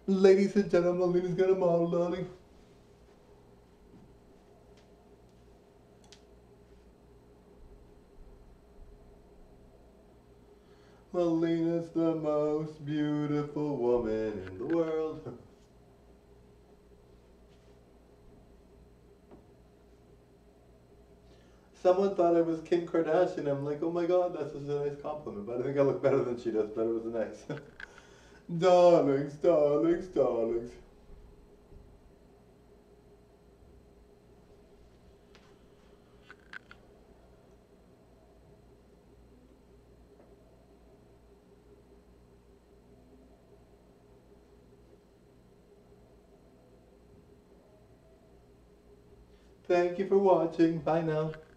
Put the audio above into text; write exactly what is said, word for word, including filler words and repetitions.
Ladies and gentlemen, Lena's got a model, darling. Melina's the most beautiful woman in the world. Someone thought I was Kim Kardashian. I'm like, oh my god, that's such a nice compliment. But I think I look better than she does, but it was nice. Darlings, darlings, darlings. Thank you for watching. Bye now.